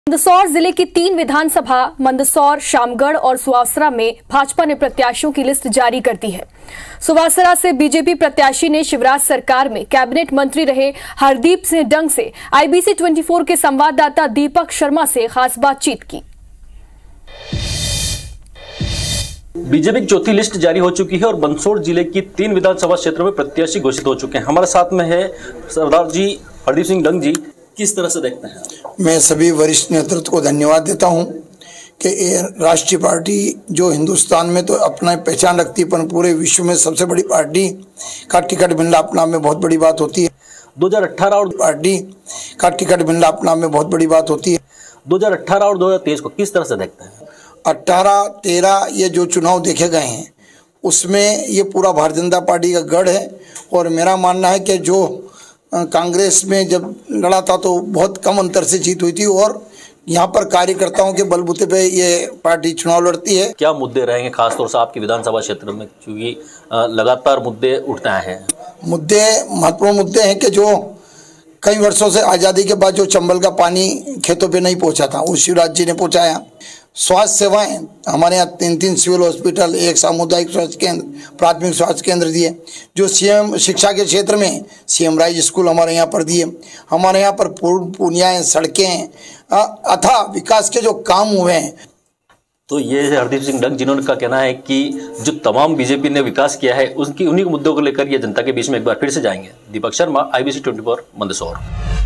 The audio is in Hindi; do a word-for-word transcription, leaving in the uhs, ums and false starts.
मंदसौर जिले की तीन विधानसभा मंदसौर, शामगढ़ और सुवासरा में भाजपा ने प्रत्याशियों की लिस्ट जारी कर दी है। सुवासरा से बीजेपी प्रत्याशी ने शिवराज सरकार में कैबिनेट मंत्री रहे हरदीप सिंह डंग से आईबीसी चौबीस के संवाददाता दीपक शर्मा से खास बातचीत की। बीजेपी की चौथी लिस्ट जारी हो चुकी है और मंदसौर जिले की तीन विधानसभा क्षेत्रों में प्रत्याशी घोषित हो चुके हैं। हमारे साथ में है सरदार जी हरदीप सिंह डंग जी। किस तरह से देखते हैं? मैं सभी वरिष्ठ नेतृत्व को धन्यवाद देता हूं कि ये राष्ट्रीय पार्टी जो हिंदुस्तान में तो अपना पहचान रखती है, पर पूरे विश्व में सबसे बड़ी पार्टी का टिकट मिलना अपना में बहुत बड़ी बात होती है। दो हज़ार अठारह और पार्टी का टिकट मिलना अपना में बहुत बड़ी बात होती है। दो हज़ार अठारह और दो हज़ार तेईस को किस तरह से देखते हैं? अट्ठारह तेरह ये जो चुनाव देखे गए हैं उसमें ये पूरा भारतीय जनता पार्टी का गढ़ है। और मेरा मानना है कि जो कांग्रेस में जब लड़ा था तो बहुत कम अंतर से जीत हुई थी और यहाँ पर कार्यकर्ताओं के बलबूते पे ये पार्टी चुनाव लड़ती है। क्या मुद्दे रहेंगे खासतौर से आपके विधानसभा क्षेत्र में, क्योंकि लगातार मुद्दे उठते हैं? मुद्दे महत्वपूर्ण मुद्दे हैं कि जो कई वर्षों से आज़ादी के बाद जो चंबल का पानी खेतों पे नहीं पहुंचा था वो शिवराज जी ने पहुंचाया। स्वास्थ्य सेवाएं हमारे यहाँ तीन तीन सिविल हॉस्पिटल, एक सामुदायिक स्वास्थ्य केंद्र, प्राथमिक स्वास्थ्य केंद्र दिए। जो सीएम शिक्षा के क्षेत्र में सीएम राइज स्कूल हमारे यहाँ पर दिए। हमारे यहाँ पर पुलियाएं, सड़कें अथा विकास के जो काम हुए हैं। तो ये हरदीप सिंह डंग जिन्होंने का कहना है कि जो तमाम बीजेपी ने विकास किया है उसकी उन्हीं मुद्दों को लेकर ये जनता के बीच में एक बार फिर से जाएंगे। दीपक शर्मा, आईबीसी चौबीस मंदसौर।